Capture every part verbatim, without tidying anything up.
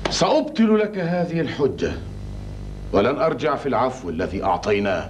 سأبطل لك هذه الحجة ولن أرجع في العفو الذي أعطيناه.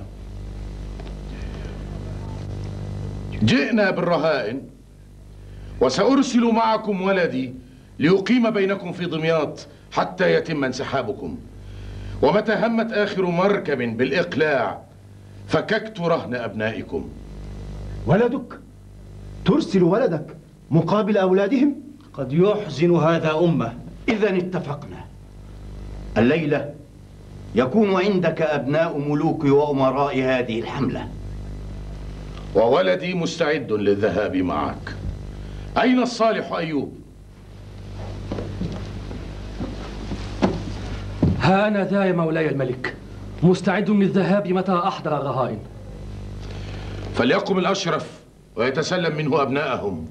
جئنا بالرهائن وسأرسل معكم ولدي ليقيم بينكم في دمياط حتى يتم انسحابكم، ومتى همت آخر مركب بالإقلاع فككت رهن أبنائكم. ولدك؟ ترسل ولدك مقابل أولادهم؟ قد يحزن هذا أمه. إذن اتفقنا، الليلة يكون عندك أبناء ملوك وأمراء هذه الحملة، وولدي مستعد للذهاب معك. أين الصالح أيوب؟ ها أنا ذا يا مولاي الملك، مستعد للذهاب متى أحضر الرهائن. فليقم الأشرف ويتسلم منه أبناءهم،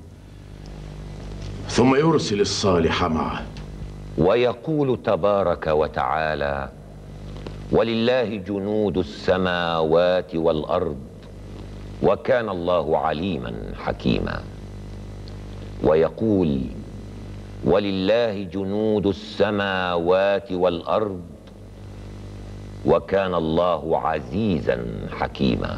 ثم يرسل الصالح معه. ويقول تبارك وتعالى: ولله جنود السماوات والأرض وكان الله عليما حكيما. ويقول: ولله جنود السماوات والأرض وكان الله عزيزا حكيما.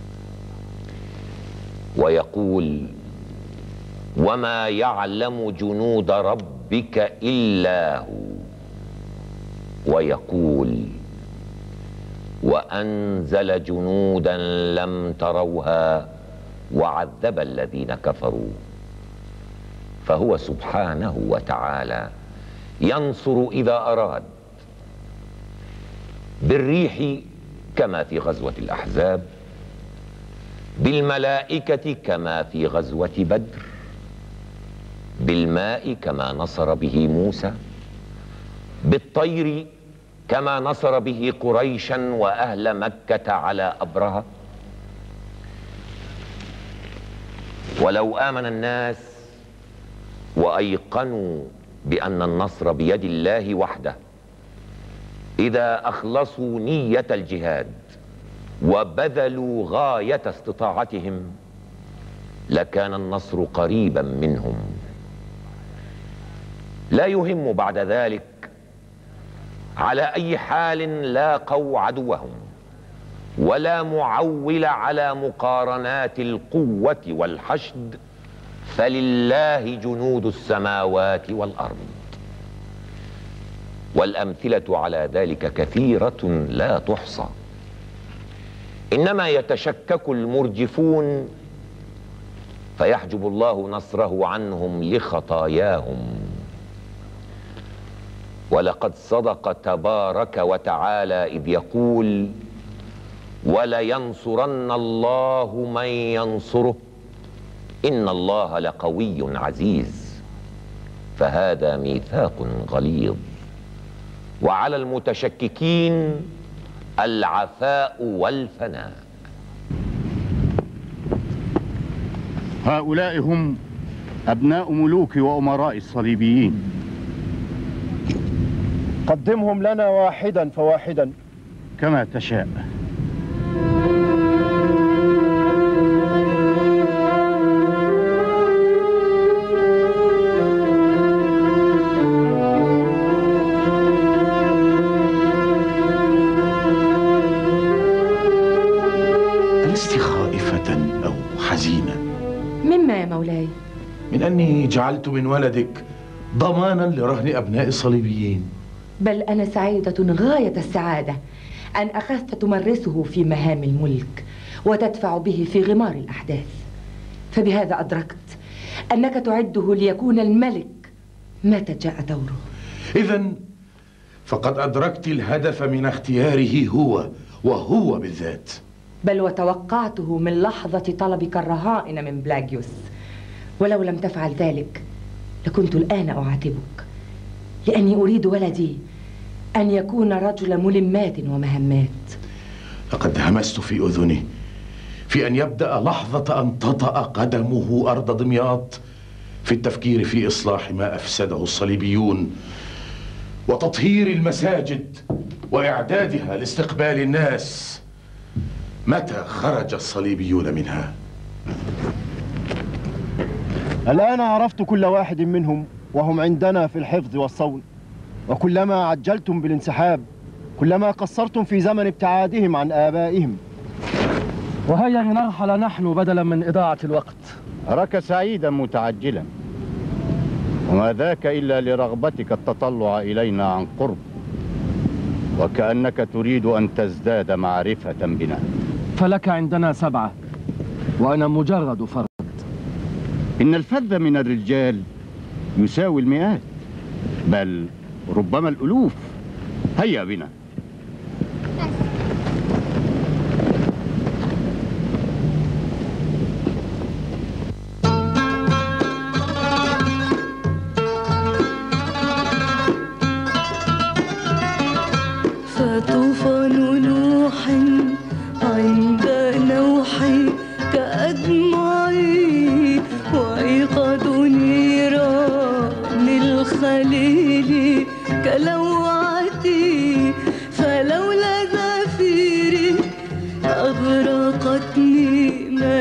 ويقول: وما يعلم جنود ربك إلا هو. ويقول: وأنزل جنودا لم تروها وعذب الذين كفروا. فهو سبحانه وتعالى ينصر إذا أراد، بالريح كما في غزوة الأحزاب، بالملائكة كما في غزوة بدر، بالماء كما نصر به موسى، بالطير كما نصر به قريشا وأهل مكة على أبرهة. ولو آمن الناس وأيقنوا بأن النصر بيد الله وحده، إذا أخلصوا نية الجهاد وبذلوا غاية استطاعتهم، لكان النصر قريبا منهم. لا يهم بعد ذلك على أي حال لاقوا عدوهم، ولا معول على مقارنات القوة والحشد، فلله جنود السماوات والأرض. والأمثلة على ذلك كثيرة لا تحصى. إنما يتشكك المرجفون فيحجب الله نصره عنهم لخطاياهم. ولقد صدق تبارك وتعالى إذ يقول: ولينصرن الله من ينصره إن الله لقوي عزيز. فهذا ميثاق غليظ، وعلى المتشككين العفاء والفناء. هؤلاء هم أبناء ملوك وأمراء الصليبيين. قدمهم لنا واحدا فواحدا كما تشاء. ألست خائفة أو حزينة؟ مما يا مولاي؟ من أني جعلت من ولدك ضمانا لرهن أبناء الصليبيين. بل أنا سعيدة غاية السعادة أن أخذت تمرسه في مهام الملك وتدفع به في غمار الأحداث، فبهذا أدركت أنك تعده ليكون الملك متى جاء دوره. إذن فقد أدركت الهدف من اختياره هو وهو بالذات. بل وتوقعته من لحظة طلبك الرهائن من بلاجيوس، ولو لم تفعل ذلك لكنت الآن أعاتبك، لأني أريد ولدي أن يكون رجل ملمات ومهمات. لقد همست في أذني في أن يبدأ لحظة أن تطأ قدمه أرض دمياط في التفكير في إصلاح ما أفسده الصليبيون، وتطهير المساجد وإعدادها لاستقبال الناس متى خرج الصليبيون منها. الآن عرفت كل واحد منهم وهم عندنا في الحفظ والصون. وكلما عجلتم بالانسحاب كلما قصرتم في زمن ابتعادهم عن آبائهم. وهيا لنرحل نحن بدلا من إضاعة الوقت. أراك سعيدا متعجلا، وما ذاك إلا لرغبتك التطلع إلينا عن قرب، وكأنك تريد أن تزداد معرفة بنا. فلك عندنا سبعة وأنا مجرد فرد. إن الفذ من الرجال يساوي المئات، بل ربما الألوف. هيا بنا. فطوفان نوح عند نوحي كأدمعي، وإيقاظ نيران الخليل كلوعتي، فلولا زفيري أغرقتني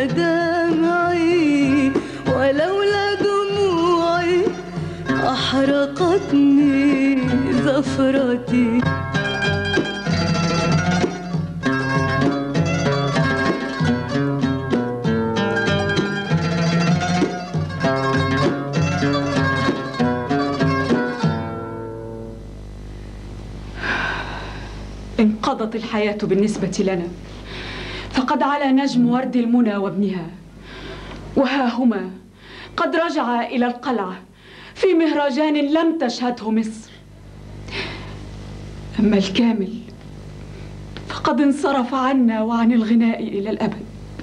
مدامعي، ولولا دموعي أحرقتني زفرتي. انقضت الحياة بالنسبة لنا، فقد علا نجم ورد المنى وابنها، وها هما قد رجعا إلى القلعة في مهرجان لم تشهده مصر. أما الكامل فقد انصرف عنا وعن الغناء إلى الأبد،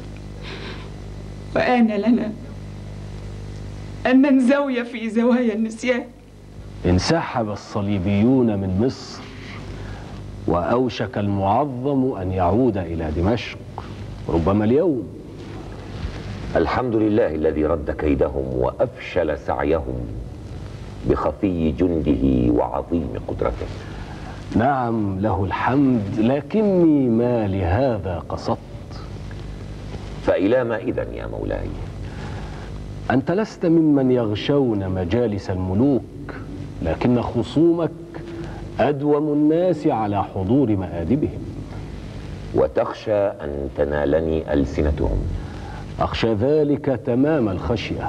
وآن لنا أن ننزوي في زوايا النسيان. انسحب الصليبيون من مصر، وأوشك المعظم أن يعود إلى دمشق، ربما اليوم. الحمد لله الذي رد كيدهم وأفشل سعيهم بخفي جنده وعظيم قدرته. نعم له الحمد، لكني ما لهذا قصدت. فإلى ما إذن يا مولاي؟ أنت لست ممن يغشون مجالس الملوك، لكن خصومك أدوم الناس على حضور مآدبهم. وتخشى أن تنالني ألسنتهم؟ أخشى ذلك تمام الخشية.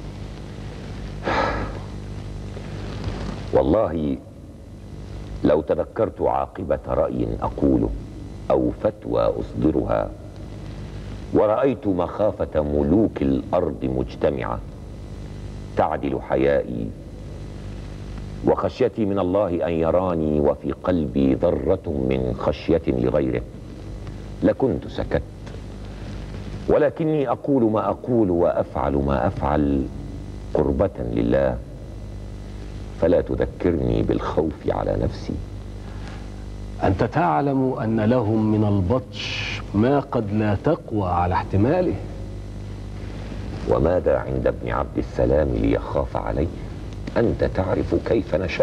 والله لو تذكرت عاقبة رأي أقوله أو فتوى أصدرها، ورأيت مخافة ملوك الأرض مجتمعة تعدل حيائي وخشيتي من الله أن يراني وفي قلبي ذرة من خشية لغيره، لكنت سكت. ولكني أقول ما أقول وأفعل ما أفعل قربة لله، فلا تذكرني بالخوف على نفسي. أنت تعلم أن لهم من البطش ما قد لا تقوى على احتماله. وماذا عند ابن عبد السلام ليخاف عليه؟ أنت تعرف كيف نشأت،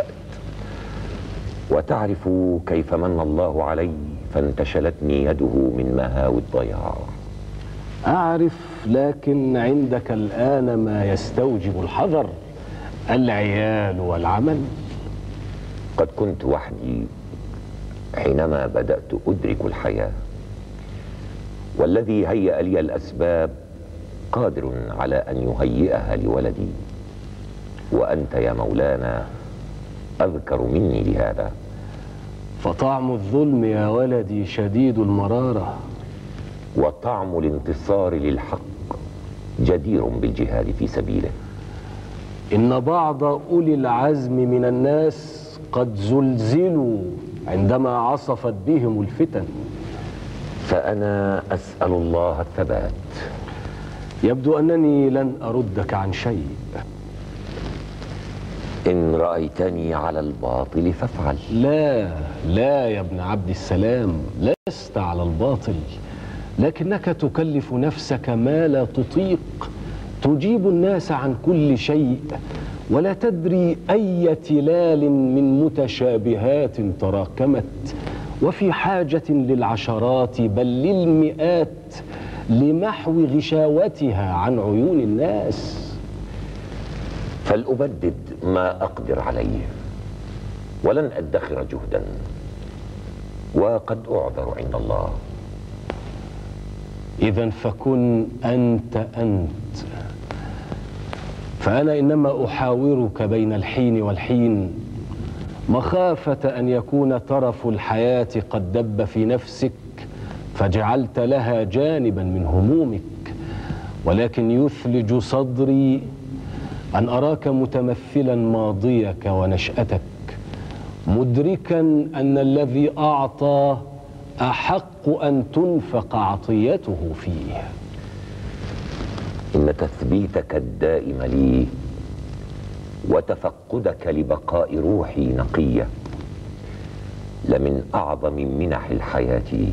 وتعرف كيف من الله علي فانتشلتني يده من مهاوي الضياع. أعرف، لكن عندك الآن ما يستوجب الحذر، العيال والعمل. قد كنت وحدي حينما بدأت أدرك الحياة، والذي هيأ لي الأسباب قادر على أن يهيئها لولدي، وأنت يا مولانا أذكر مني لهذا. فطعم الظلم يا ولدي شديد المرارة، وطعم الانتصار للحق جدير بالجهاد في سبيله. إن بعض أولي العزم من الناس قد زلزلوا عندما عصفت بهم الفتن. فأنا أسأل الله الثبات. يبدو أنني لن أردك عن شيء. إن رأيتني على الباطل فافعل. لا لا يا ابن عبد السلام، لست على الباطل، لكنك تكلف نفسك ما لا تطيق، تجيب الناس عن كل شيء، ولا تدري أي تلال من متشابهات تراكمت، وفي حاجة للعشرات بل للمئات لمحو غشاوتها عن عيون الناس. فلأبدد ما أقدر عليه، ولن أدخر جهدا، وقد أعذر عند الله. إذا فكن أنت أنت، فأنا إنما أحاورك بين الحين والحين مخافة أن يكون ترف الحياة قد دب في نفسك فجعلت لها جانبا من همومك، ولكن يثلج صدري أن أراك متمثلا ماضيك ونشأتك، مدركا أن الذي أعطى أحق أن تنفق عطيته فيه. إن تثبيتك الدائم لي وتفقدك لبقاء روحي نقية لمن أعظم منح الحياة،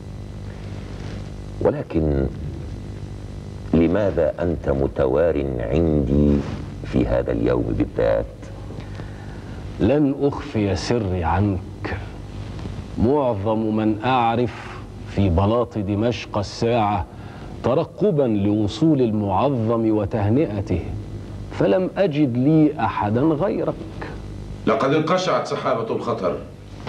ولكن لماذا أنت متوار عندي في هذا اليوم بالذات؟ لن أخفي سري عنك. معظم من أعرف في بلاط دمشق الساعة ترقبا لوصول المعظم وتهنئته، فلم أجد لي أحدا غيرك. لقد انقشعت سحابة الخطر،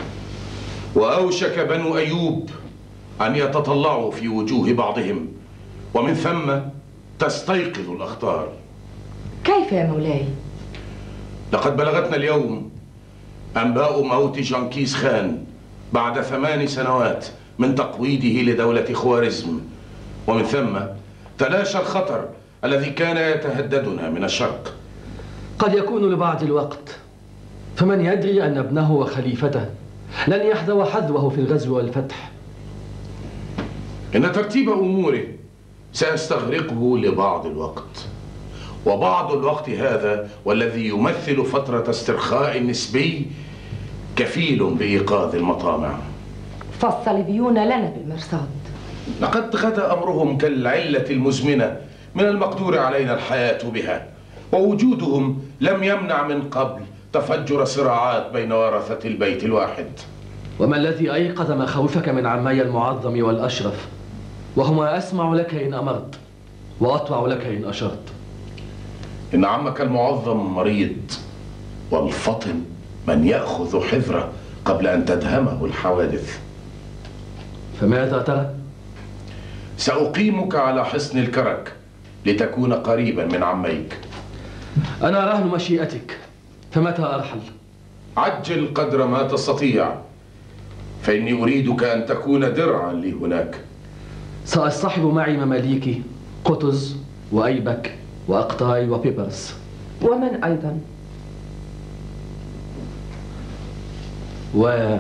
وأوشك بنو أيوب أن يتطلعوا في وجوه بعضهم، ومن ثم تستيقظ الأخطار. كيف يا مولاي؟ لقد بلغتنا اليوم أنباء موت جنكيز خان بعد ثمان سنوات من تقويضه لدولة خوارزم، ومن ثم تلاشى الخطر الذي كان يتهددنا من الشرق. قد يكون لبعض الوقت، فمن يدري أن ابنه وخليفته لن يحذو حذوه في الغزو والفتح. إن ترتيب أموره سيستغرقه لبعض الوقت، وبعض الوقت هذا والذي يمثل فترة استرخاء نسبي كفيل بإيقاظ المطامع. فالصليبيون لنا بالمرصاد. لقد غدا أمرهم كالعلة المزمنة من المقدور علينا الحياة بها، ووجودهم لم يمنع من قبل تفجر صراعات بين ورثة البيت الواحد. وما الذي أيقظ مخاوفك من عمي المعظم والأشرف، وهما أسمع لك إن أمرت وأطوع لك إن أشرت؟ إن عمك المعظم مريض، والفطن من يأخذ حذره قبل أن تدهمه الحوادث. فماذا ترى؟ سأقيمك على حصن الكرك لتكون قريبا من عميك. أنا رهن مشيئتك، فمتى أرحل؟ عجل قدر ما تستطيع، فإني أريدك أن تكون درعا لي هناك. سأصطحب معي مماليكي قطز وأيبك وأقطاي وبيبرس. ومن أيضا؟ و...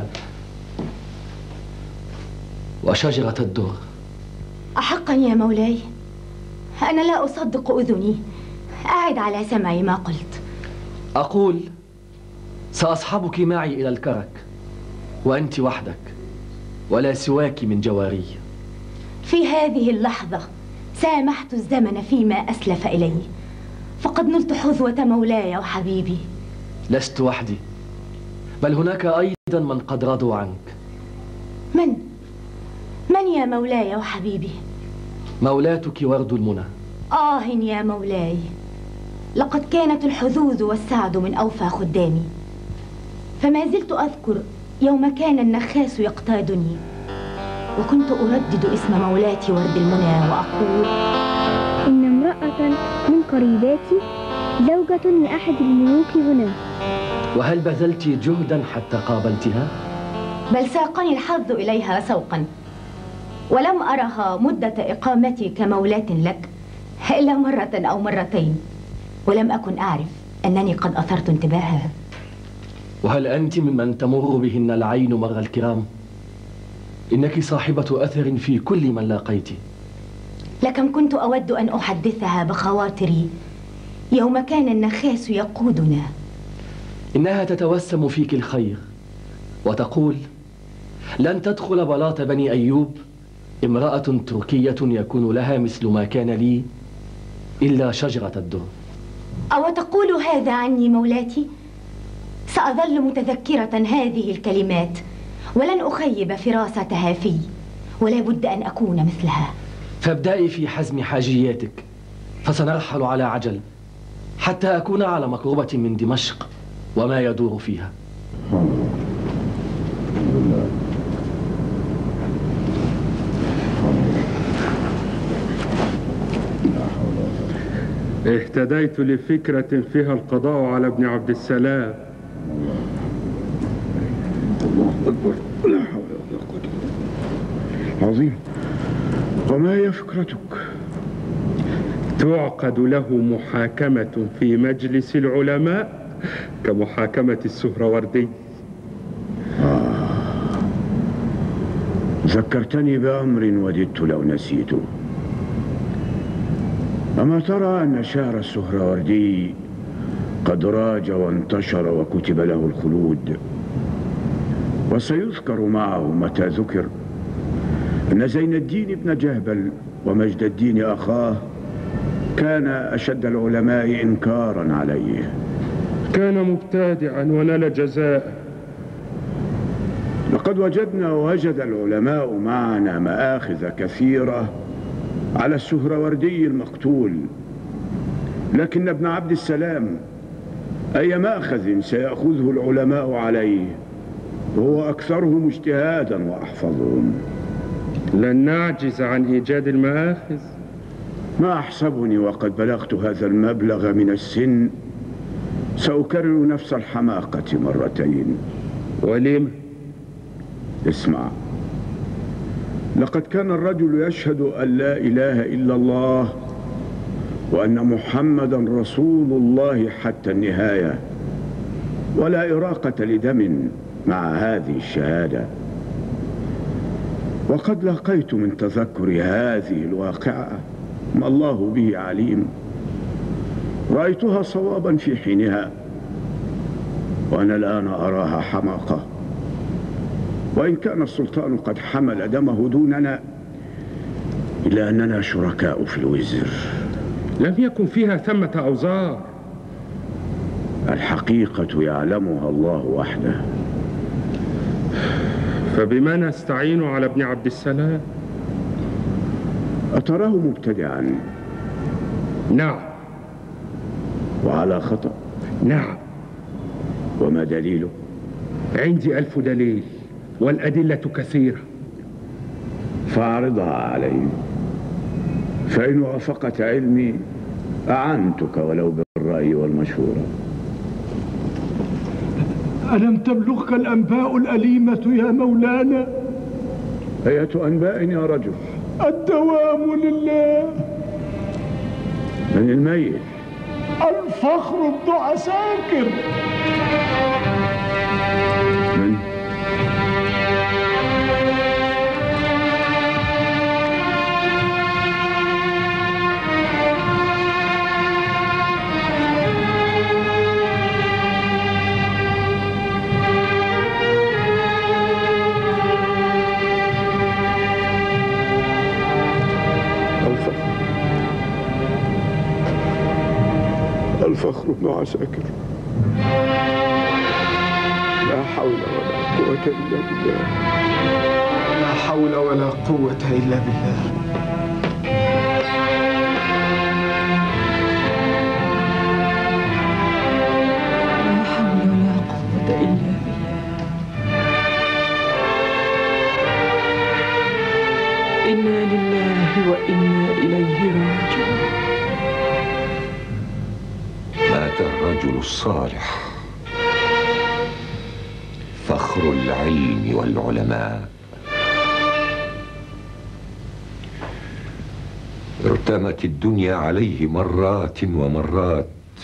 وشجرة الدر. أحقا يا مولاي؟ أنا لا أصدق أذني. أعد على سمعي ما قلت. أقول سأصحبك معي إلى الكرك، وأنت وحدك ولا سواك من جواري. في هذه اللحظة سامحت الزمن فيما أسلف إلي، فقد نلت حظوة مولاي وحبيبي. لست وحدي، بل هناك أيضا من قد رضوا عنك. من؟ من يا مولاي وحبيبي؟ مولاتك ورد المنى. آه يا مولاي، لقد كانت الحظوظ والسعد من أوفى خدامي، فما زلت أذكر يوم كان النخاس يقتادني، وكنت أردد اسم مولاتي ورد المنى وأقول: إن امرأة من قريباتي زوجة لأحد الملوك هنا. وهل بذلت جهدا حتى قابلتها؟ بل ساقني الحظ إليها سوقا، ولم أرها مدة إقامتي كمولاة لك إلا مرة أو مرتين، ولم أكن أعرف أنني قد أثرت انتباهها. وهل أنت ممن تمر بهن العين مر الكرام؟ إنك صاحبة أثر في كل من لاقيت. لكم كنت أود أن أحدثها بخواطري يوم كان النخاس يقودنا. إنها تتوسم فيك الخير وتقول: لن تدخل بلاط بني أيوب امرأة تركية يكون لها مثل ما كان لي إلا شجرة الدر. أو تقول هذا عني مولاتي؟ سأظل متذكرة هذه الكلمات ولن أخيب فراستها في، ولا بد أن أكون مثلها. فابدأي في حزم حاجياتك، فسنرحل على عجل حتى أكون على مقربة من دمشق وما يدور فيها. اهتديت لفكرة فيها القضاء على ابن عبد السلام. الله أكبر، لا حول ولا قوة إلا بالله. عظيم. وما هي فكرتك؟ تعقد له محاكمة في مجلس العلماء كمحاكمة السهروردي. آه. ذكرتني بأمر وددت لو نسيته. أما ترى أن شعر السهروردي قد راج وانتشر وكتب له الخلود، وسيذكر معه متى ذكر أن زين الدين بن جهبل ومجد الدين أخاه كان أشد العلماء إنكارا عليه. كان مبتدعا ونال جزاء. لقد وجدنا ووجد العلماء معنا مآخذ كثيرة على السهروردي المقتول، لكن ابن عبد السلام أي مأخذ سيأخذه العلماء عليه وهو أكثرهم اجتهادا وأحفظهم. لن نعجز عن إيجاد المآخذ. ما أحسبني وقد بلغت هذا المبلغ من السن سأكرر نفس الحماقة مرتين. ولم؟ اسمع، لقد كان الرجل يشهد أن لا إله إلا الله وأن محمدا رسول الله حتى النهاية، ولا إراقة لدم مع هذه الشهادة. وقد لقيت من تذكر هذه الواقعة ما الله به عليم، رأيتها صوابا في حينها، وأنا الآن أراها حماقة. وإن كان السلطان قد حمل دمه دوننا إلا أننا شركاء في الوزر. لم يكن فيها ثمة أوزار. الحقيقة يعلمها الله وحده. فبما نستعين على ابن عبد السلام؟ أتراه مبتدعا؟ نعم. وعلى خطأ؟ نعم. وما دليله؟ عندي ألف دليل والأدلة كثيرة. فاعرضها علي، فإن وافقت علمي أعنتك ولو بالرأي والمشورة. ألم تبلغك الأنباء الأليمة يا مولانا؟ أية أنباء يا رجل؟ الدوام لله. من الميت؟ الفخر بن عساكر. من؟ الفخر بن عساكر. لا حول ولا قوة إلا بالله. لا حول ولا قوة إلا بالله. لا حول ولا قوة إلا بالله. إنا لله وإنا إليه راجعون. مات الرجل الصالح فخر العلم والعلماء. ارتمت الدنيا عليه مرات ومرات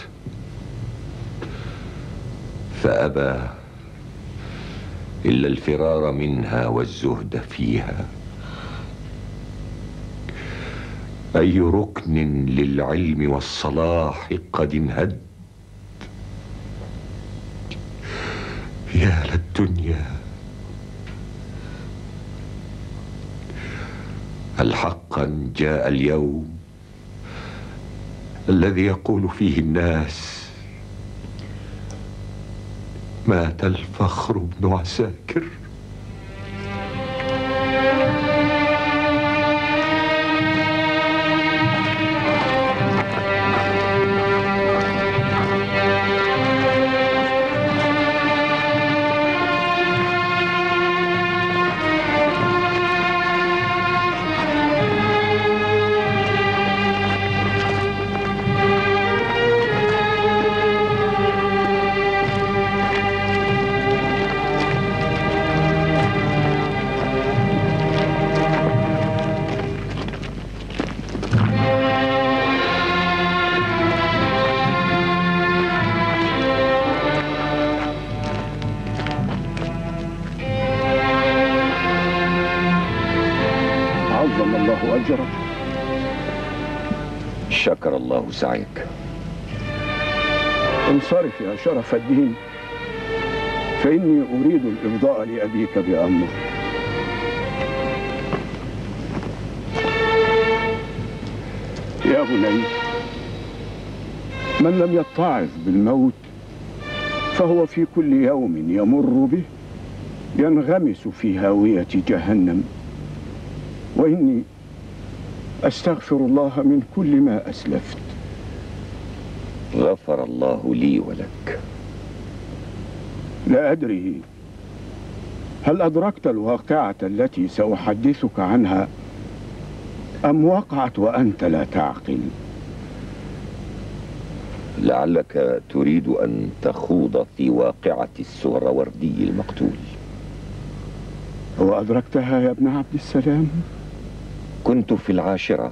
فأبى إلا الفرار منها والزهد فيها. أي ركن للعلم والصلاح قد انهد. يا للدنيا، هل حقا جاء اليوم الذي يقول فيه الناس مات الفخر بن عساكر؟ حجرك. شكر الله سعيك. انصرف يا شرف الدين، فإني أريد الإفضاء لأبيك بأمر. يا بني، من لم يتعظ بالموت فهو في كل يوم يمر به ينغمس في هاوية جهنم، وإني أستغفر الله من كل ما أسلفت. غفر الله لي ولك. لا أدري هل أدركت الواقعة التي سأحدثك عنها أم وقعت وأنت لا تعقل؟ لعلك تريد أن تخوض في واقعة السهروردي المقتول. وأدركتها يا ابن عبد السلام؟ كنت في العاشرة،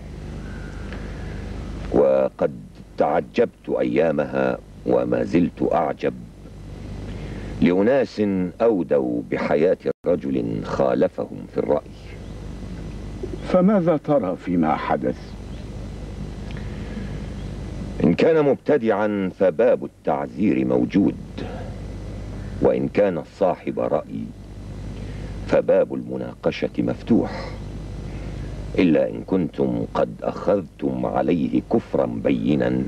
وقد تعجبت أيامها وما زلت أعجب لأناس أودوا بحياة رجل خالفهم في الرأي. فماذا ترى فيما حدث؟ إن كان مبتدعا فباب التعذير موجود، وإن كان صاحب رأي فباب المناقشة مفتوح، إلا إن كنتم قد أخذتم عليه كفرا بينا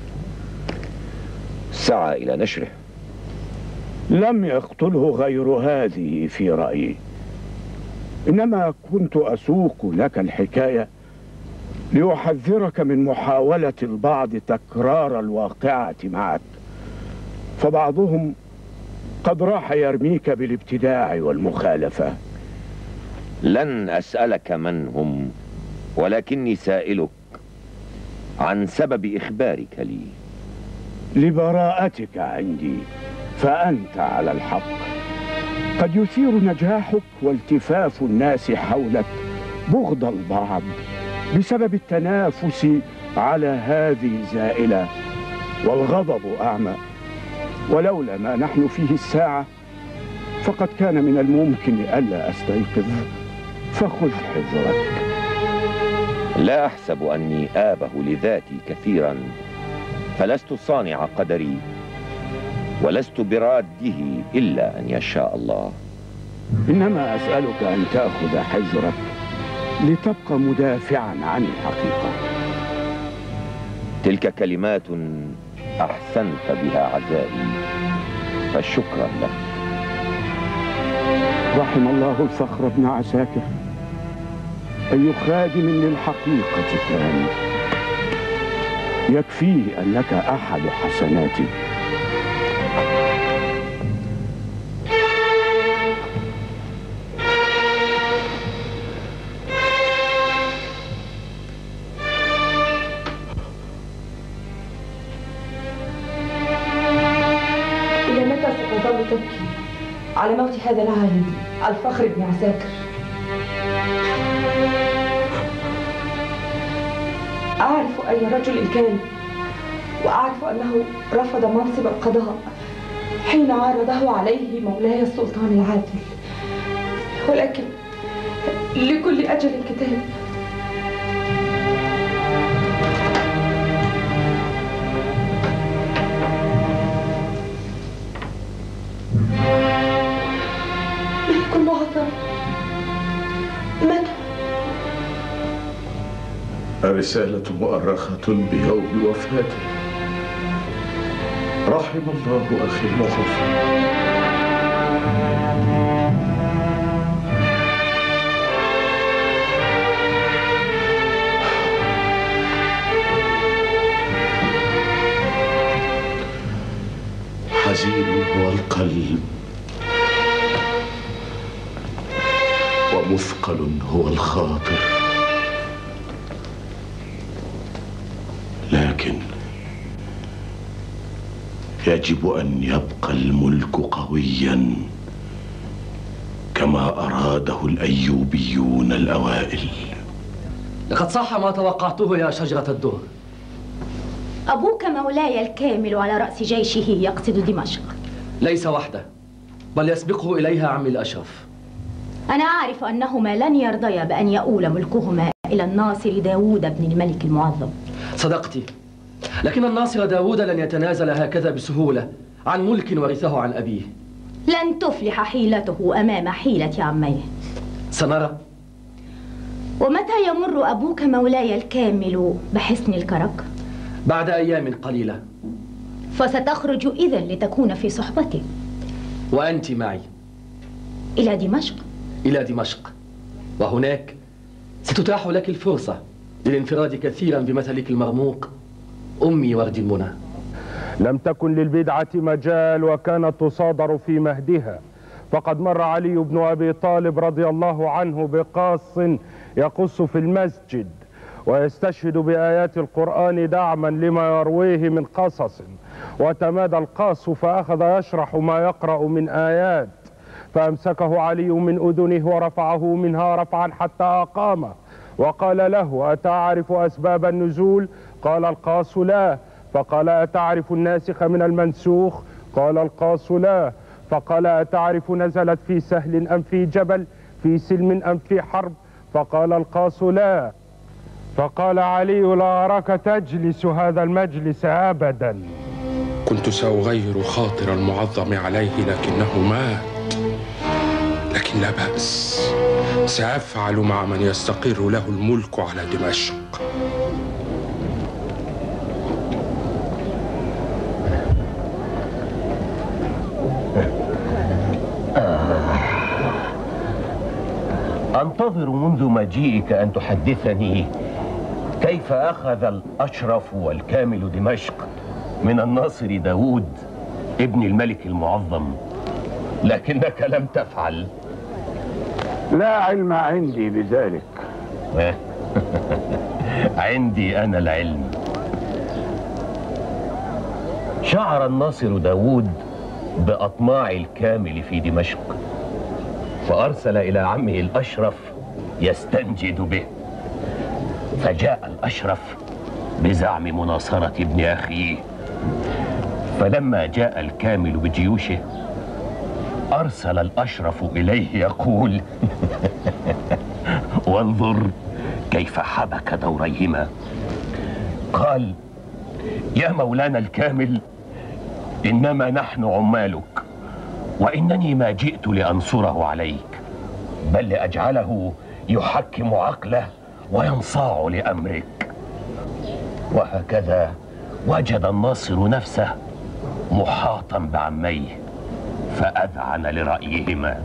سعى إلى نشره. لم يقتله غير هذه في رأيي، إنما كنت أسوق لك الحكاية لأحذرك من محاولة البعض تكرار الواقعة معك، فبعضهم قد راح يرميك بالابتداع والمخالفة. لن أسألك من هم، ولكني سائلك عن سبب إخبارك لي. لبراءتك عندي، فأنت على الحق. قد يثير نجاحك والتفاف الناس حولك بغض البعض بسبب التنافس على هذه الزائلة، والغضب أعمى. ولولا ما نحن فيه الساعة فقد كان من الممكن ألا أستيقظ، فخذ حذرك. لا أحسب أني آبه لذاتي كثيرا، فلست صانع قدري ولست براده إلا أن يشاء الله. إنما أسألك أن تأخذ حذرك لتبقى مدافعا عن الحقيقة. تلك كلمات أحسنت بها عزائي، فشكرا لك. رحم الله الفخر بن عساكر، أي خادم للحقيقة كان. يكفيه أنك أحد حسناتي. إلى متى ستظل تبكي على موت هذا العالم الفخر بن عساكر؟ أعرف أي رجل كان، وأعرف أنه رفض منصب القضاء حين عارضه عليه مولاي السلطان العادل، ولكن لكل أجل كتاب. ملك المعظم متى؟ الرسالة مؤرخة بيوم وفاته. رحم الله أخي المعظم. حزين هو القلب، ومثقل هو الخاطر، لكن يجب أن يبقى الملك قويا كما أراده الأيوبيون الأوائل. لقد صح ما توقعته يا شجرة الدهر. أبوك مولاي الكامل على رأس جيشه يقصد دمشق. ليس وحده، بل يسبقه إليها عمي الأشرف. أنا أعرف أنهما لن يرضيا بأن يؤول ملكهما إلى الناصر داوود بن الملك المعظم. صدقت، لكن الناصر داوود لن يتنازل هكذا بسهولة عن ملك ورثه عن أبيه. لن تفلح حيلته أمام حيلة عميه. سنرى. ومتى يمر أبوك مولاي الكامل بحصن الكرك؟ بعد أيام قليلة. فستخرج إذن لتكون في صحبته. وأنت معي. إلى دمشق؟ إلى دمشق، وهناك ستتاح لك الفرصة للانفراد كثيرا بمثلك المرموق أمي ورد المنى. لم تكن للبدعة مجال وكانت تصادر في مهدها، فقد مر علي بن أبي طالب رضي الله عنه بقاص يقص في المسجد ويستشهد بآيات القرآن دعما لما يرويه من قصص، وتمادى القاص فأخذ يشرح ما يقرأ من آيات، فأمسكه علي من أذنه ورفعه منها رفعا حتى أقامه، وقال له: أتعرف أسباب النزول؟ قال القاص: لا. فقال: أتعرف الناسخ من المنسوخ؟ قال القاص: لا. فقال: أتعرف نزلت في سهل أم في جبل، في سلم أم في حرب؟ فقال القاص: لا. فقال علي: لا أراك تجلس هذا المجلس أبدا. كنت سأغير خاطر المعظم عليه لكنه مات، لكن لا بأس، سأفعل مع من يستقر له الملك على دمشق. أنتظر منذ مجيئك أن تحدثني كيف أخذ الأشرف والكامل دمشق من الناصر داوود ابن الملك المعظم، لكنك لم تفعل. لا علم عندي بذلك. عندي أنا العلم. شعر الناصر داوود بأطماع الكامل في دمشق، فأرسل إلى عمه الأشرف يستنجد به، فجاء الأشرف بزعم مناصرة ابن أخيه. فلما جاء الكامل بجيوشه أرسل الأشرف إليه يقول: وانظر كيف حبك دوريهما. قال: يا مولانا الكامل، إنما نحن عمالك، وإنني ما جئت لأنصره عليك، بل لأجعله يحكم عقله وينصاع لأمرك. وهكذا وجد الناصر نفسه محاطا بعميه، فأذعن لرأيهما،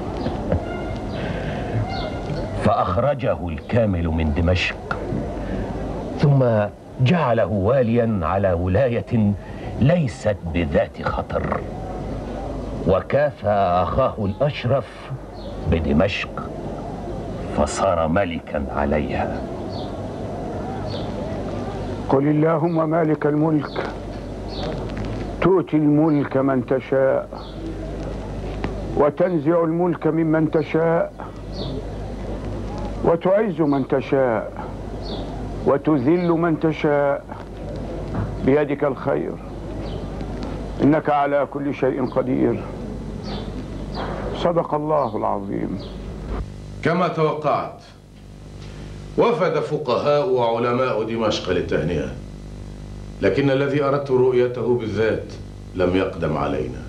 فأخرجه الكامل من دمشق، ثم جعله واليا على ولاية ليست بذات خطر، وكافأ أخاه الأشرف بدمشق، فصار ملكا عليها. قل اللهم مالك الملك تؤتي الملك من تشاء وتنزع الملك ممن تشاء وتعز من تشاء وتذل من تشاء، بيدك الخير، إنك على كل شيء قدير. صدق الله العظيم. كما توقعت، وفد فقهاء وعلماء دمشق للتهنئة، لكن الذي أردت رؤيته بالذات لم يقدم علينا.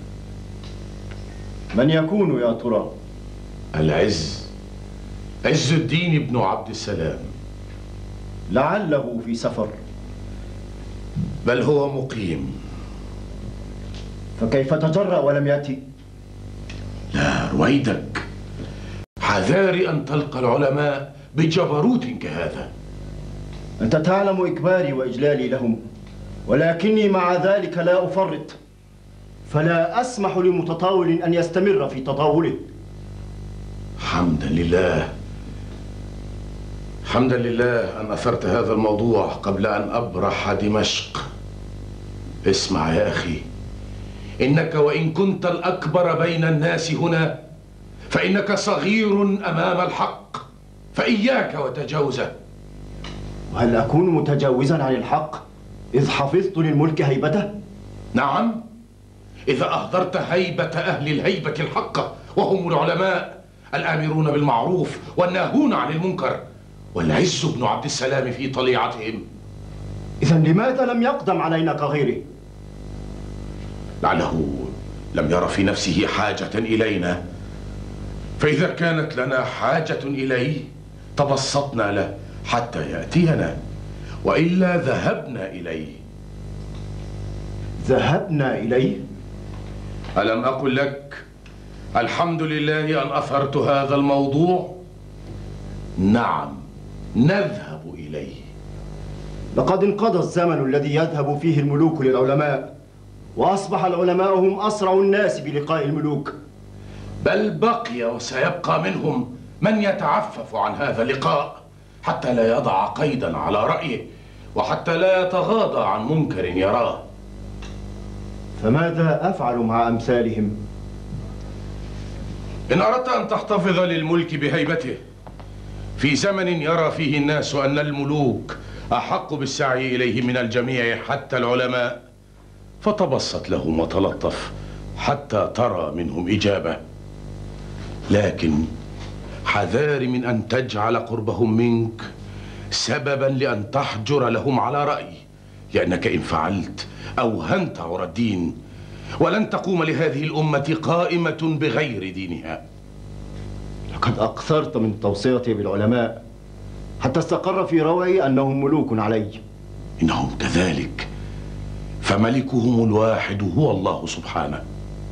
من يكون يا ترى؟ العز، عز الدين بن عبد السلام. لعله في سفر. بل هو مقيم. فكيف تجرأ ولم يأتي؟ لا، رويدك، حذار أن تلقى العلماء بجبروت كهذا. أنت تعلم إكباري وإجلالي لهم، ولكني مع ذلك لا أفرط، فلا أسمح لمتطاول أن يستمر في تطاوله. حمدا لله، حمدا لله أن أثرت هذا الموضوع قبل أن أبرح دمشق. اسمع يا أخي، إنك وإن كنت الأكبر بين الناس هنا فإنك صغير أمام الحق، فإياك وتجاوزه. وهل أكون متجاوزا عن الحق إذ حفظت للملك هيبته؟ نعم، إذا أهدرت هيبة أهل الهيبة الحقة، وهم العلماء الآمرون بالمعروف والناهون عن المنكر، والعز بن عبد السلام في طليعتهم. إذا لماذا لم يقدم علينا كغيره؟ لعله لم ير في نفسه حاجة إلينا، فإذا كانت لنا حاجة إليه تبسطنا له حتى يأتينا، وإلا ذهبنا إليه. ذهبنا إليه؟ ألم أقل لك الحمد لله أن أثرت هذا الموضوع؟ نعم، نذهب إليه. لقد انقضى الزمن الذي يذهب فيه الملوك للعلماء، وأصبح العلماء هم أسرع الناس بلقاء الملوك. بل بقي وسيبقى منهم من يتعفف عن هذا اللقاء حتى لا يضع قيدا على رأيه، وحتى لا يتغاضى عن منكر يراه. فماذا أفعل مع أمثالهم؟ إن أردت أن تحتفظ للملك بهيبته في زمن يرى فيه الناس أن الملوك أحق بالسعي إليه من الجميع حتى العلماء، فتبسط لهم وتلطف حتى ترى منهم إجابة. لكن حذار من أن تجعل قربهم منك سببا لأن تحجر لهم على رأي، لأنك إن فعلت أوهنت عرى الدين، ولن تقوم لهذه الأمة قائمة بغير دينها. لقد أقصرت من توصيتي بالعلماء حتى استقر في روعي أنهم ملوك علي. إنهم كذلك، فملكهم الواحد هو الله سبحانه.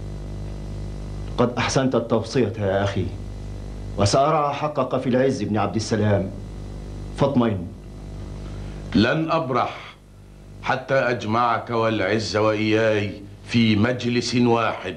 قد أحسنت التوصية يا أخي، وسأرى حقك في العز بن عبد السلام، فاطمئن. لن أبرح حتى أجمعك والعز وإياي في مجلس واحد.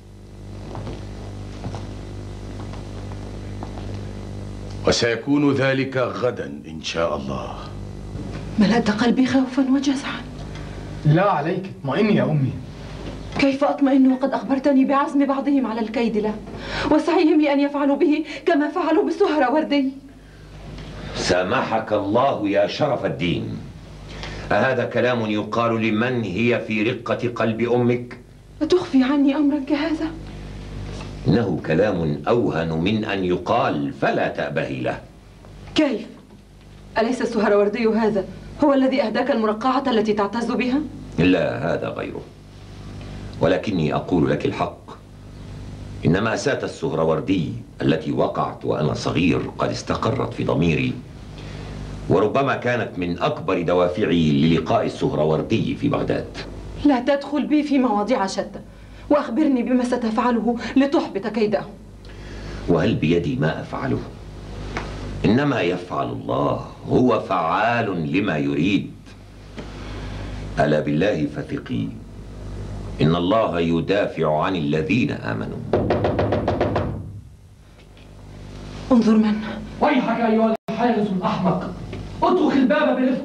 وسيكون ذلك غدا إن شاء الله. ملأت قلبي خوفا وجزعا. لا عليك، اطمئني يا أمي. كيف أطمئن وقد أخبرتني بعزم بعضهم على الكيد له وسعيهم لأن يفعلوا به كما فعلوا بسهروردي؟ سامحك الله يا شرف الدين، أهذا كلام يقال لمن هي في رقة قلب أمك؟ أتخفي عني أمرا كهذا؟ إنه كلام أوهن من أن يقال، فلا تأبهي له. كيف؟ أليس السهروردي هذا هو الذي أهداك المرقعة التي تعتز بها؟ لا، هذا غيره. ولكني أقول لك الحق، إن مأساة السهروردي التي وقعت وأنا صغير قد استقرت في ضميري، وربما كانت من أكبر دوافعي للقاء السهروردي في بغداد. لا تدخل بي في مواضيع شتى، وأخبرني بما ستفعله لتحبط كيده. وهل بيدي ما أفعله؟ إنما يفعل الله، هو فعال لما يريد. ألا بالله فثقي، إن الله يدافع عن الذين آمنوا. انظر من. ويحك أيها الحارس الأحمق، اترك الباب برفق.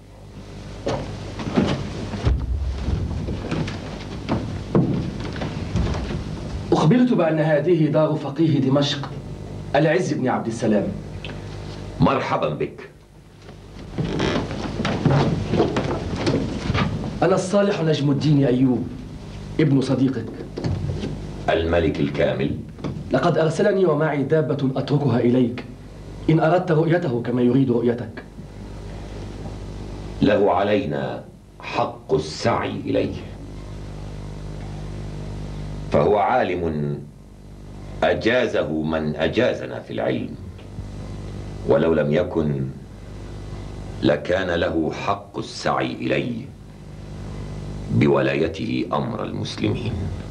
أخبرت بأن هذه دار فقيه دمشق العز بن عبد السلام. مرحبا بك. أنا الصالح نجم الدين أيوب، ابن صديقك الملك الكامل. لقد أرسلني ومعي دابة أتركها إليك إن أردت رؤيته كما يريد رؤيتك. له علينا حق السعي إليه، فهو عالم أجازه من أجازنا في العلم، ولو لم يكن لكان له حق السعي إليه بولايته أمر المسلمين.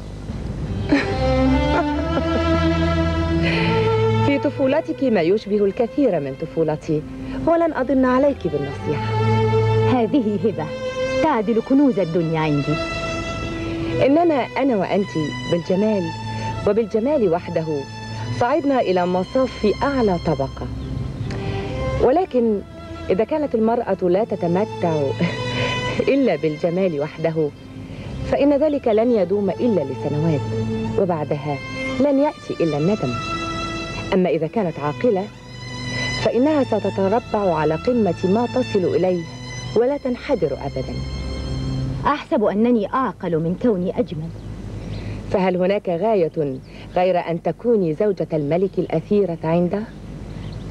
في طفولتك ما يشبه الكثير من طفولتي، ولن أضن عليك بالنصيحة. هذه هبة تعدل كنوز الدنيا عندي. إننا أنا وأنت بالجمال وبالجمال وحده صعدنا إلى مصاف أعلى طبقة، ولكن إذا كانت المرأة لا تتمتع إلا بالجمال وحده فإن ذلك لن يدوم إلا لسنوات، وبعدها لن يأتي إلا الندم. أما إذا كانت عاقلة فإنها ستتربع على قمة ما تصل إليه ولا تنحدر أبدا. أحسب أنني أعقل من كوني أجمل. فهل هناك غاية غير أن تكوني زوجة الملك الأثيرة عنده؟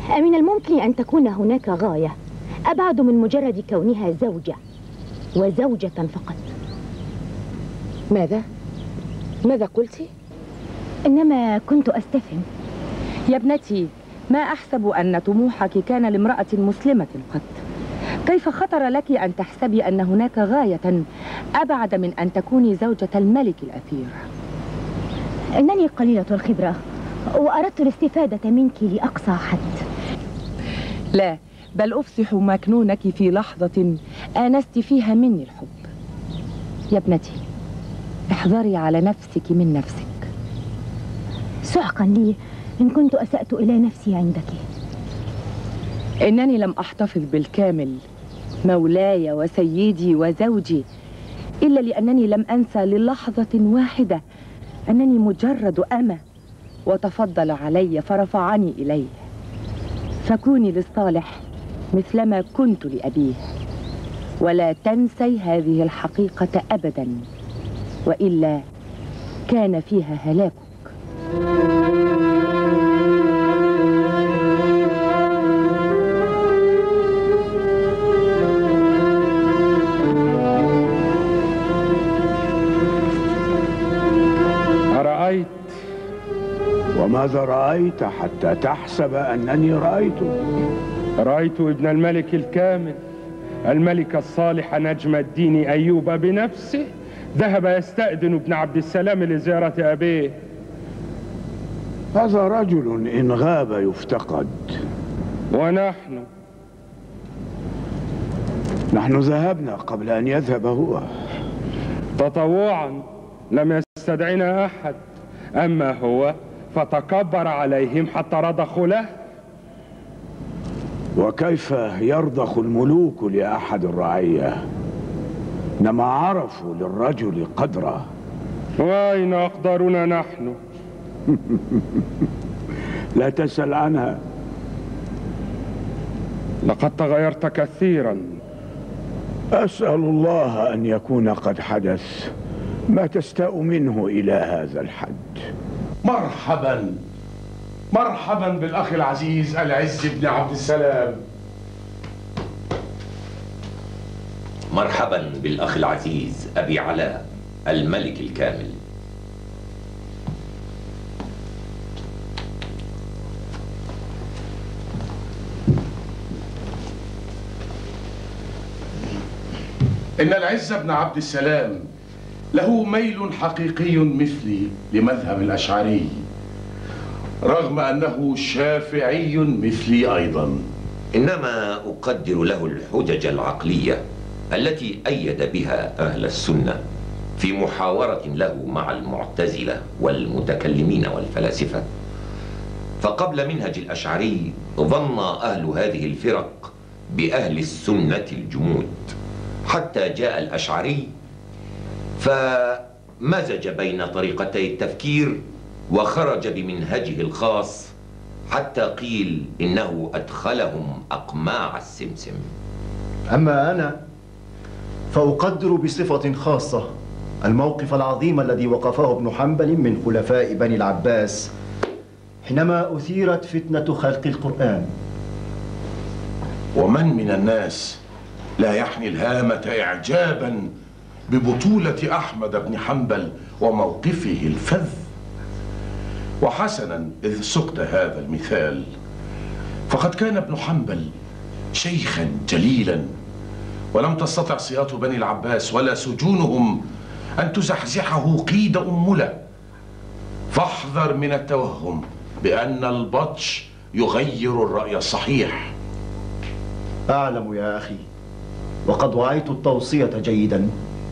أمن الممكن أن تكون هناك غاية أبعد من مجرد كونها زوجة وزوجة فقط؟ ماذا؟ ماذا قلت؟ إنما كنت أستفهم. يا ابنتي، ما أحسب أن طموحك كان لامرأة مسلمة قط. كيف خطر لك أن تحسبي أن هناك غاية أبعد من أن تكوني زوجة الملك الأثير؟ إنني قليلة الخبرة وأردت الاستفادة منك لأقصى حد. لا، بل أفصح مكنونك في لحظة آنست فيها مني الحب. يا ابنتي، احذري على نفسك من نفسك. سحقا لي إن كنت أسأت إلى نفسي عندك. إنني لم أحتفظ بالكامل مولاي وسيدي وزوجي إلا لأنني لم أنسى للحظة واحدة أنني مجرد أمة، وتفضل علي فرفعني إليه. فكوني للصالح مثلما كنت لأبيه، ولا تنسي هذه الحقيقة أبدا، وإلا كان فيها هلاكك. أرأيت؟ وماذا رأيت حتى تحسب أنني رأيته؟ رأيت ابن الملك الكامل، الملك الصالح نجم الدين أيوب بنفسه ذهب يستأذن ابن عبد السلام لزيارة أبيه. هذا رجل إن غاب يفتقد. ونحن نحن ذهبنا قبل أن يذهب هو تطوعا، لم يستدعنا أحد، أما هو فتكبر عليهم حتى رضخوا له. وكيف يرضخ الملوك لأحد الرعية؟ إنما عرفوا للرجل قدره. وأين أقدارنا نحن؟ لا تسأل عنها. لقد تغيرت كثيرا. أسأل الله أن يكون قد حدث ما تستاء منه إلى هذا الحد. مرحبا مرحبا بالأخ العزيز العز بن عبد السلام. مرحبا بالأخ العزيز أبي علاء الملك الكامل. إن العز بن عبد السلام له ميل حقيقي مثلي لمذهب الأشعري، رغم أنه شافعي مثلي أيضا. إنما أقدر له الحجج العقلية التي أيد بها أهل السنة في محاورة له مع المعتزلة والمتكلمين والفلاسفة. فقبل منهج الأشعري ظن أهل هذه الفرق بأهل السنة الجمود، حتى جاء الأشعري فمزج بين طريقتي التفكير وخرج بمنهجه الخاص، حتى قيل إنه أدخلهم أقماع السمسم. أما أنا فأقدر بصفة خاصة الموقف العظيم الذي وقفه ابن حنبل من خلفاء بني العباس حينما أثيرت فتنة خلق القرآن. ومن من الناس لا يحني الهامة إعجابا ببطولة أحمد بن حنبل وموقفه الفذ. وحسنا إذ سقت هذا المثال، فقد كان ابن حنبل شيخا جليلا، ولم تستطع سياط بني العباس ولا سجونهم أن تزحزحه قيد أملة. فاحذر من التوهم بأن البطش يغير الرأي الصحيح. أعلم يا أخي، وقد وعيت التوصية جيدا.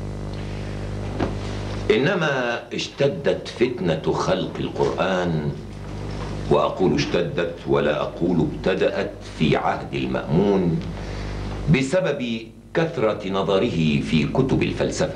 إنما اشتدت فتنة خلق القرآن، وأقول اشتدت ولا أقول ابتدأت، في عهد المأمون بسبب كثرة نظره في كتب الفلسفة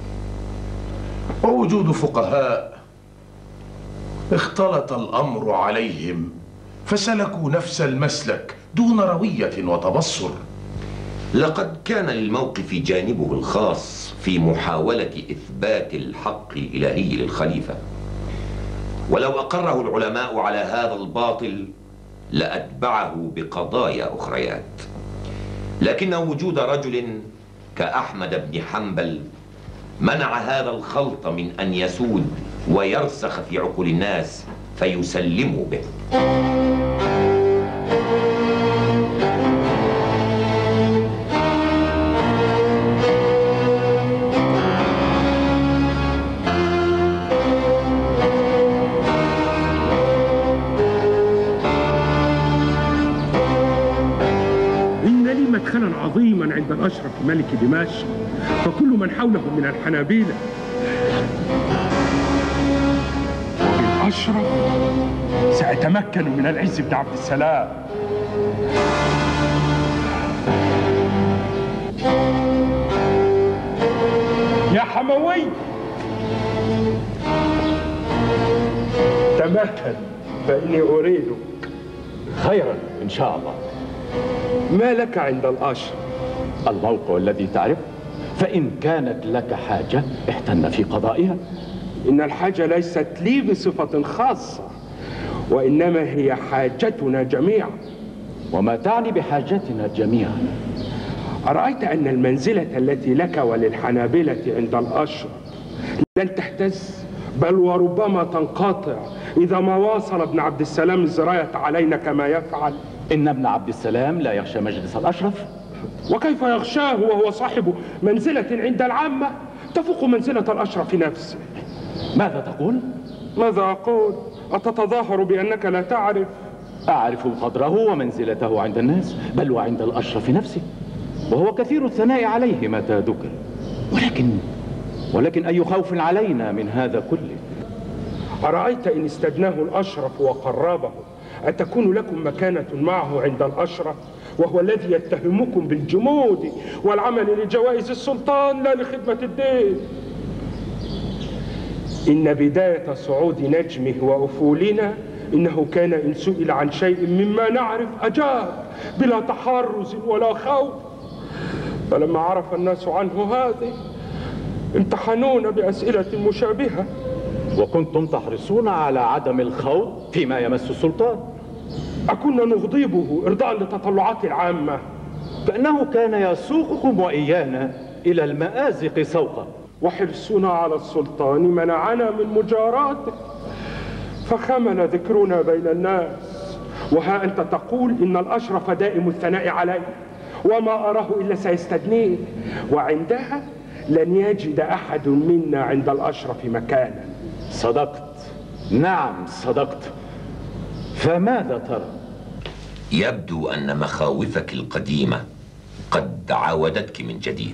ووجود فقهاء اختلط الأمر عليهم فسلكوا نفس المسلك دون روية وتبصر. لقد كان للموقف جانبه الخاص في محاولة إثبات الحق الإلهي للخليفة، ولو أقره العلماء على هذا الباطل لأتبعه بقضايا أخريات، لكن وجود رجل كأحمد بن حنبل منع هذا الخلط من أن يسود ويرسخ في عقول الناس فيسلموا به. مدخلا عظيما عند الأشرف ملك دمشق، فكل من حوله من الحنابلة. الأشرف سيتمكن من العز بن عبد السلام. يا حموي تمكن فإني أريدك. خيرا إن شاء الله. ما لك عند الأشرف؟ الموقع الذي تعرف، فإن كانت لك حاجة احتن في قضائها. إن الحاجة ليست لي بصفة خاصة، وإنما هي حاجتنا جميعا. وما تعني بحاجتنا جميعا؟ أرأيت أن المنزلة التي لك وللحنابلة عند الأشرف لن تهتز، بل وربما تنقطع إذا ما واصل ابن عبد السلام الزراية علينا كما يفعل. إن ابن عبد السلام لا يخشى مجلس الأشرف؟ وكيف يخشاه وهو صاحب منزلة عند العامة تفوق منزلة الأشرف نفسه؟ ماذا تقول؟ ماذا أقول؟ أتتظاهر بأنك لا تعرف؟ أعرف قدره ومنزلته عند الناس، بل وعند الأشرف نفسه، وهو كثير الثناء عليه متى ذكر. ولكن ولكن أي خوف علينا من هذا كله؟ أرأيت إن استدناه الأشرف وقربه أتكون لكم مكانة معه عند الأشرف، وهو الذي يتهمكم بالجمود والعمل لجوائز السلطان لا لخدمة الدين؟ إن بداية صعود نجمه وأفولنا إنه كان إن سئل عن شيء مما نعرف أجاب بلا تحرز ولا خوف، فلما عرف الناس عنه هذه امتحنونا بأسئلة مشابهة. وكنتم تحرصون على عدم الخوض فيما يمس السلطان. أكنا نغضبه إرضاء لتطلعات العامة، فإنه كان يسوقكم وإيانا إلى المآزق سوقا. وحرصنا على السلطان منعنا من مجاراته، فخمل ذكرنا بين الناس. وها أنت تقول إن الأشرف دائم الثناء عليه، وما أراه إلا سيستدنيه، وعندها لن يجد أحد منا عند الأشرف مكانا. صدقت، نعم صدقت. فماذا ترى؟ يبدو أن مخاوفك القديمة قد عاودتك من جديد،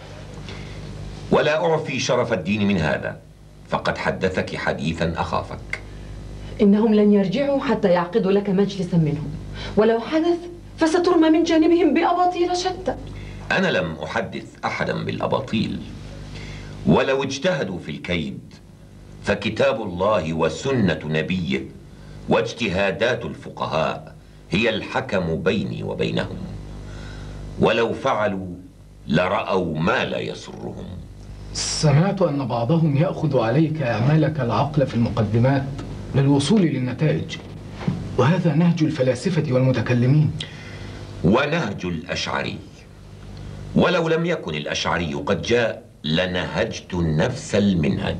ولا أعفي شرف الدين من هذا، فقد حدثك حديثا أخافك. إنهم لن يرجعوا حتى يعقدوا لك مجلسا منهم، ولو حدث فسترمى من جانبهم بأباطيل شتى. أنا لم أحدث أحدا بالأباطيل، ولو اجتهدوا في الكيد فكتاب الله وسنة نبيه واجتهادات الفقهاء هي الحكم بيني وبينهم، ولو فعلوا لرأوا ما لا يسرهم. سمعت أن بعضهم يأخذ عليك أعمالك العقل في المقدمات للوصول للنتائج، وهذا نهج الفلاسفة والمتكلمين ونهج الأشعري، ولو لم يكن الأشعري قد جاء لنهجت نفس المنهج.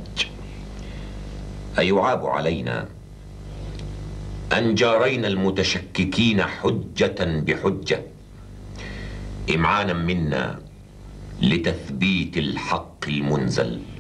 أيعاب علينا أن جارينا المتشككين حجة بحجة إمعانا منا لتثبيت الحق المنزل؟